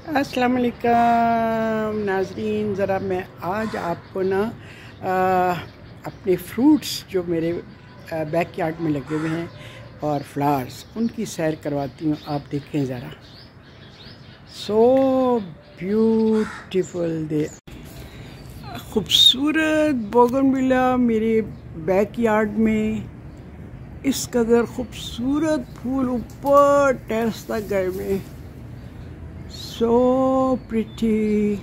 अस्सलाम वालेकुम नाज़रीन, ज़रा मैं आज आपको ना अपने फ्रूट्स जो मेरे बैकयार्ड में लगे हुए हैं और फ्लावर्स, उनकी सैर करवाती हूँ। आप देखें ज़रा, सो ब्यूटीफुल दे, खूबसूरत बोगनविला मेरे बैकयार्ड में। इस कदर खूबसूरत फूल ऊपर टेरेस तक गए हुए हैं। So pretty,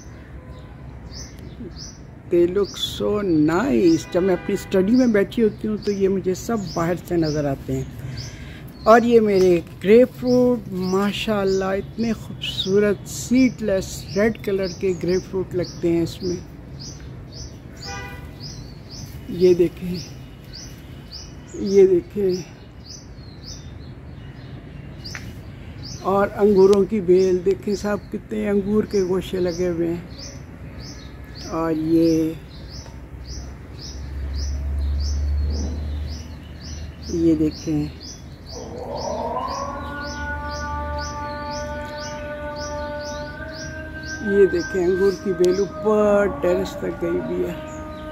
they look so nice। जब मैं अपनी स्टडी में बैठी होती हूँ तो ये मुझे सब बाहर से नज़र आते हैं। और ये मेरे ग्रेप फ्रूट माशाल्लाह इतने खूबसूरत सीडलेस रेड कलर के ग्रेप फ्रूट लगते हैं इसमें। ये देखें, ये देखें। और अंगूरों की बेल देखें साहब, कितने अंगूर के गोशे लगे हुए हैं। और ये देखें, ये देखें अंगूर की बेल ऊपर टेरेस तक गई भी है।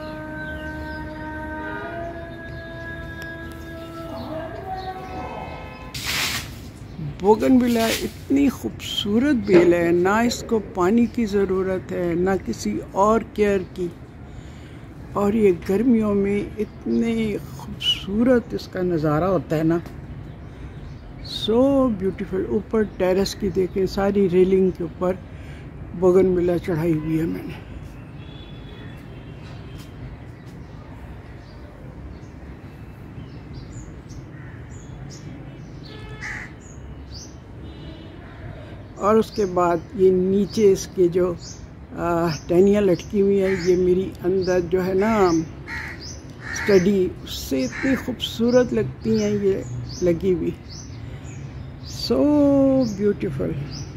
बोगनविला इतनी खूबसूरत बेल है, ना इसको पानी की ज़रूरत है ना किसी और केयर की। और ये गर्मियों में इतने खूबसूरत इसका नज़ारा होता है ना, सो ब्यूटीफुल। ऊपर टेरेस की देखें, सारी रेलिंग के ऊपर बोगनविला चढ़ाई हुई है मैंने। और उसके बाद ये नीचे इसके जो टहनियाँ लटकी हुई हैं, ये मेरी अंदर जो है ना स्टडी, उससे इतनी खूबसूरत लगती हैं ये लगी हुई। So beautiful.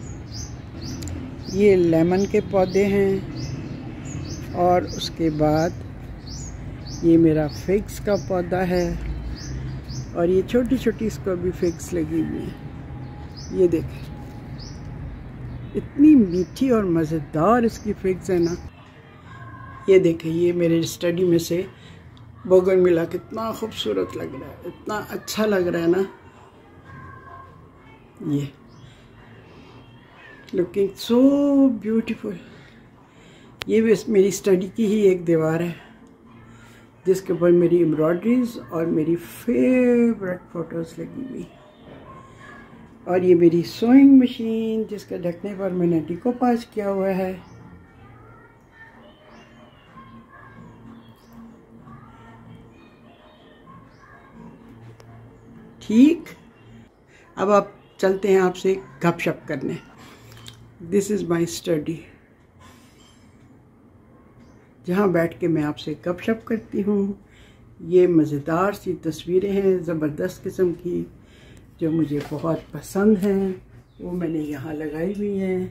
ये लेमन के पौधे हैं। और उसके बाद ये मेरा फिग्स का पौधा है। और ये छोटी छोटी इसको भी फिग्स लगी हुई हैं। ये देखें, इतनी मीठी और मज़ेदार इसकी फिग्स है ना। ये देखें, ये मेरे स्टडी में से बोगनविला कितना खूबसूरत लग रहा है, इतना अच्छा लग रहा है ना। ये लुकिंग सो ब्यूटीफुल। ये भी मेरी स्टडी की ही एक दीवार है जिसके ऊपर मेरी एम्ब्रॉयडरीज और मेरी फेवरेट फ़ोटोज़ लगी हुई। और ये मेरी सोइंग मशीन जिसके ढकने पर मैंने डिकोपाज किया हुआ है। ठीक, अब आप चलते हैं आपसे गपशप करने। दिस इज़ माई स्टडी, जहाँ बैठ के मैं आपसे गपशप करती हूँ। ये मज़ेदार सी तस्वीरें हैं ज़बरदस्त किस्म की, जो मुझे बहुत पसंद हैं, वो मैंने यहाँ लगाई हुई हैं।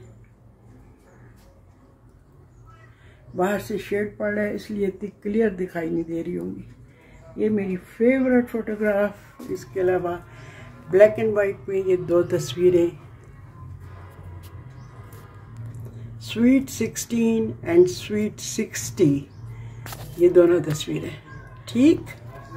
बाहर से शेड पड़ रहा है इसलिए इतनी क्लियर दिखाई नहीं दे रही होंगी। ये मेरी फेवरेट फ़ोटोग्राफ। इसके अलावा ब्लैक एंड वाइट में ये दो तस्वीरें, स्वीट 16 एंड स्वीट 60, ये दोनों तस्वीरें। ठीक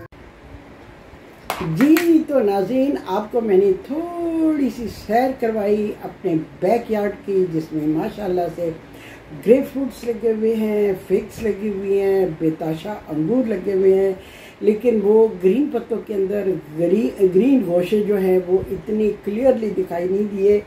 जी, तो नाज़रीन, आपको मैंने थोड़ी सी सैर करवाई अपने बैकयार्ड की, जिसमें माशाल्लाह से ग्रेप फ्रूट्स लगे हुए हैं, फिग्स लगी हुई हैं, बेताशा अंगूर लगे हुए हैं। लेकिन वो ग्रीन पत्तों के अंदर ग्रीन गोशे जो हैं वो इतनी क्लियरली दिखाई नहीं दिए।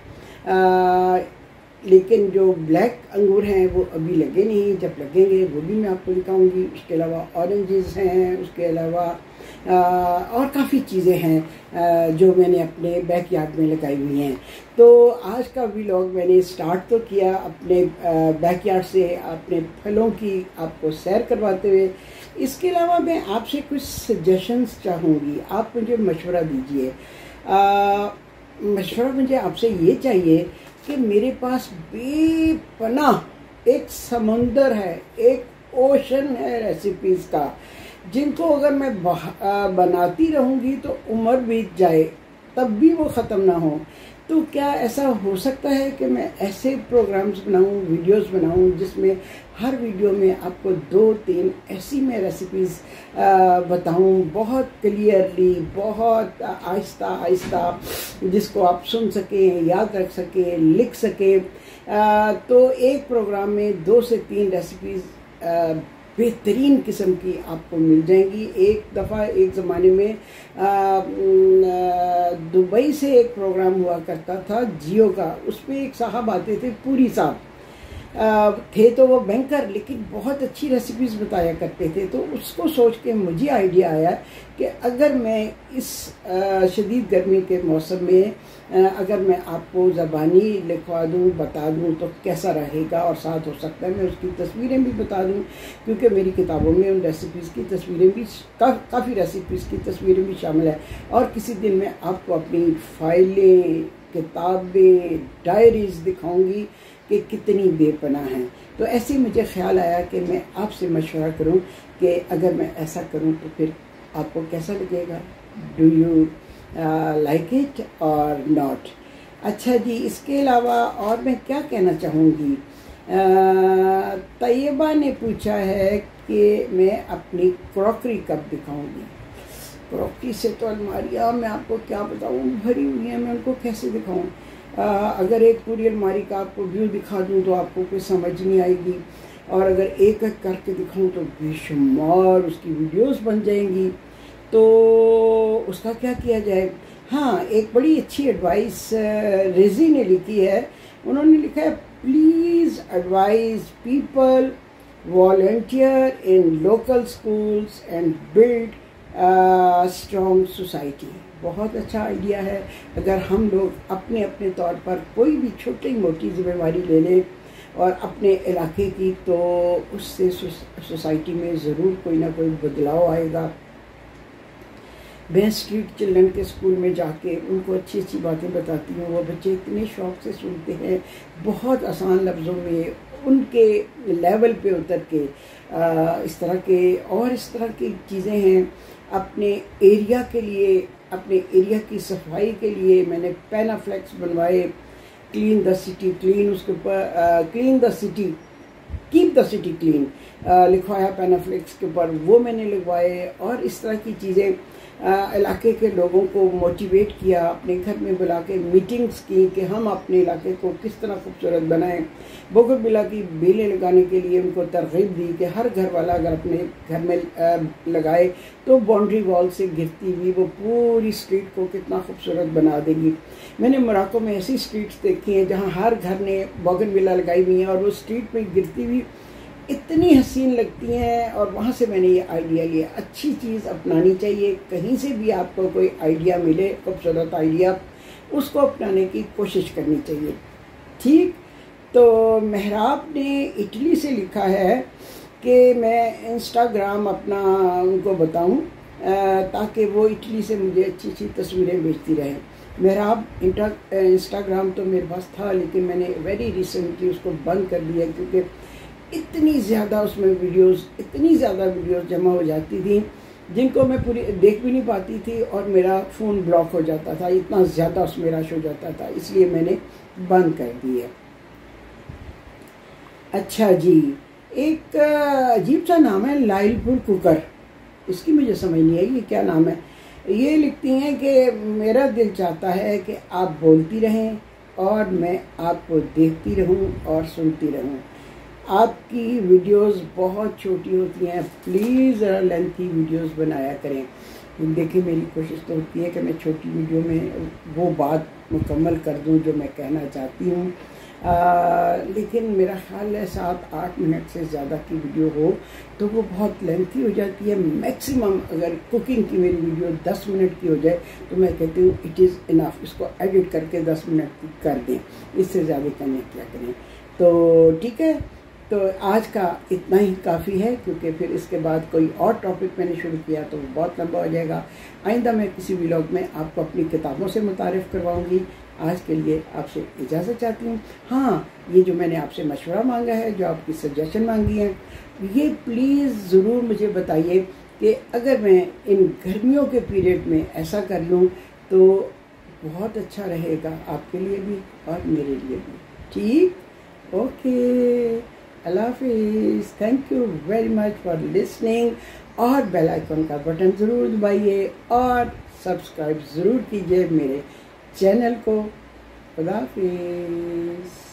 लेकिन जो ब्लैक अंगूर हैं वो अभी लगे नहीं, जब लगेंगे वो भी मैं आपको दिखाऊंगी। उसके अलावा ऑरेंजेस हैं, उसके अलावा और काफ़ी चीज़ें हैं जो मैंने अपने बैकयार्ड में लगाई हुई हैं। तो आज का व्लॉग मैंने स्टार्ट तो किया अपने बैकयार्ड से, अपने फलों की आपको सैर करवाते हुए। इसके अलावा मैं आपसे कुछ सजेशंस चाहूँगी, आप मुझे मशवरा दीजिए। मशवरा मुझे आपसे ये चाहिए कि मेरे पास बेपनाह एक समंदर है, एक ओशन है रेसिपीज़ का, जिनको अगर मैं बनाती रहूँगी तो उम्र बीत जाए तब भी वो ख़त्म ना हो। तो क्या ऐसा हो सकता है कि मैं ऐसे प्रोग्राम्स बनाऊं, वीडियोस बनाऊं, जिसमें हर वीडियो में आपको 2-3 ऐसी मैं रेसिपीज़ बताऊं, बहुत क्लियरली, बहुत आहिस्ता आहिस्ता, जिसको आप सुन सकें, याद रख सकें, लिख सकें। तो एक प्रोग्राम में 2 से 3 रेसिपीज़ बेहतरीन किस्म की आपको मिल जाएंगी। एक दफ़ा एक ज़माने में दुबई से एक प्रोग्राम हुआ करता था जियो का, उसमें एक साहब आते थे, पूरी साहब थे, तो वो बैंकर, लेकिन बहुत अच्छी रेसिपीज़ बताया करते थे। तो उसको सोच के मुझे आइडिया आया कि अगर मैं इस शदीद गर्मी के मौसम में अगर मैं आपको ज़बानी लिखवा दूँ, बता दूँ, तो कैसा रहेगा, और साथ हो सकता है मैं उसकी तस्वीरें भी बता दूँ, क्योंकि मेरी किताबों में उन रेसिपीज़ की तस्वीरें भी काफ़ी रेसिपीज़ की तस्वीरें भी शामिल है। और किसी दिन मैं आपको अपनी फाइलें, किताबें, डायरीज़ दिखाऊंगी कि कितनी बेपनाह हैं। तो ऐसे मुझे ख्याल आया कि मैं आपसे मशवरा करूं कि अगर मैं ऐसा करूं तो फिर आपको कैसा लगेगा, डू यू लाइक इट और नॉट। अच्छा जी, इसके अलावा और मैं क्या कहना चाहूँगी, तैयबा ने पूछा है कि मैं अपनी क्रॉकरी कब दिखाऊंगी। क्रॉकरी से तो अलमारियाँ मैं आपको क्या बताऊँ भरी हुई हैं, मैं उनको कैसे दिखाऊँ। अगर एक पूरी अलमारी का आपको व्यू दिखा दूँ तो आपको कोई समझ नहीं आएगी, और अगर एक एक करके दिखाऊँ तो बेशुमार उसकी वीडियोस बन जाएंगी। तो उसका क्या किया जाए। हाँ, एक बड़ी अच्छी एडवाइस रेजी ने लिखी है। उन्होंने लिखा है, please advise people volunteer in local schools and build strong society. बहुत अच्छा आइडिया है। अगर हम लोग अपने अपने तौर पर कोई भी छोटी मोटी जिम्मेवारी ले लें और अपने इलाके की, तो उससे सोसाइटी में ज़रूर कोई ना कोई बदलाव आएगा। मैं स्ट्रीट चिल्ड्रन के स्कूल में जाके उनको अच्छी अच्छी बातें बताती हूँ, वो बच्चे इतने शौक़ से सुनते हैं, बहुत आसान लफ्ज़ों में उनके लेवल पे उतर के इस तरह की चीज़ें हैं। अपने एरिया के लिए, अपने एरिया की सफाई के लिए मैंने पैनाफ्लेक्स बनवाए, क्लीन द सिटी क्लीन, उसके ऊपर clean the city keep the city clean लिखवाया पैनाफ्लेक्स के ऊपर, वो मैंने लगवाए। और इस तरह की चीज़ें इलाके के लोगों को मोटिवेट किया, अपने घर में बुला के मीटिंग्स की कि हम अपने इलाके को किस तरह खूबसूरत बनाएं। बोगनविला की बेलें लगाने के लिए उनको तरगीब दी कि हर घर वाला अगर अपने घर में लगाए तो बाउंड्री वॉल से गिरती हुई वो पूरी स्ट्रीट को कितना खूबसूरत बना देगी। मैंने मोरक्को में ऐसी स्ट्रीट्स देखी हैं जहाँ हर घर ने बोगनविला लगाई हुई हैं और वो स्ट्रीट में गिरती हुई इतनी हसीन लगती हैं। और वहाँ से मैंने ये आइडिया लिया, अच्छी चीज़ अपनानी चाहिए। कहीं से भी आपको कोई आइडिया मिले, खूबसूरत आइडिया, उसको अपनाने की कोशिश करनी चाहिए। ठीक, तो मेहराब ने इटली से लिखा है कि मैं इंस्टाग्राम अपना उनको बताऊं ताकि वो इटली से मुझे अच्छी अच्छी तस्वीरें भेजती रहें। मेहराब इंस्टाग्राम तो मेरे पास था, लेकिन मैंने वेरी रिसेंटली उसको बंद कर दिया, क्योंकि इतनी ज़्यादा उसमें इतनी ज़्यादा वीडियोस जमा हो जाती थी जिनको मैं पूरी देख भी नहीं पाती थी, और मेरा फ़ोन ब्लॉक हो जाता था, इतना ज़्यादा उसमें रश हो जाता था, इसलिए मैंने बंद कर दिया। अच्छा जी, एक अजीब सा नाम है लाइलपुर कुकर, इसकी मुझे समझ नहीं आई ये क्या नाम है। ये लिखती हैं कि मेरा दिल चाहता है कि आप बोलती रहें और मैं आपको देखती रहूं और सुनती रहूं। आपकी वीडियोस बहुत छोटी होती हैं, प्लीज़ ज़रा लेंथी वीडियोस बनाया करें। देखिए, मेरी कोशिश तो होती है कि मैं छोटी वीडियो में वो बात मुकम्मल कर दूं जो मैं कहना चाहती हूँ, लेकिन मेरा ख्याल है 7-8 मिनट से ज़्यादा की वीडियो हो तो वो बहुत लेंथी हो जाती है। मैक्सिमम अगर कुकिंग की मेरी वीडियो 10 मिनट की हो जाए तो मैं कहती हूँ इट इज़ इनफ, इसको एडिट करके 10 मिनट की कर दें, इससे ज़्यादा करने क्या करें। तो ठीक है, तो आज का इतना ही काफ़ी है, क्योंकि फिर इसके बाद कोई और टॉपिक मैंने शुरू किया तो वो बहुत लंबा हो जाएगा। आइंदा मैं किसी व्लॉग में आपको अपनी किताबों से मुतारिफ़ करवाऊँगी। आज के लिए आपसे इजाज़त चाहती हूँ। हाँ, ये जो मैंने आपसे मशवरा मांगा है, जो आपकी सजेशन मांगी है, ये प्लीज़ ज़रूर मुझे बताइए कि अगर मैं इन गर्मियों के पीरियड में ऐसा कर लूँ तो बहुत अच्छा रहेगा आपके लिए भी और मेरे लिए भी। ठीक, ओके, अल्लाह हाफिज़। Thank you very much for listening. और बेल आइकन का बटन ज़रूर दबाइए और सब्सक्राइब ज़रूर कीजिए मेरे चैनल को। खुदा हाफिज़।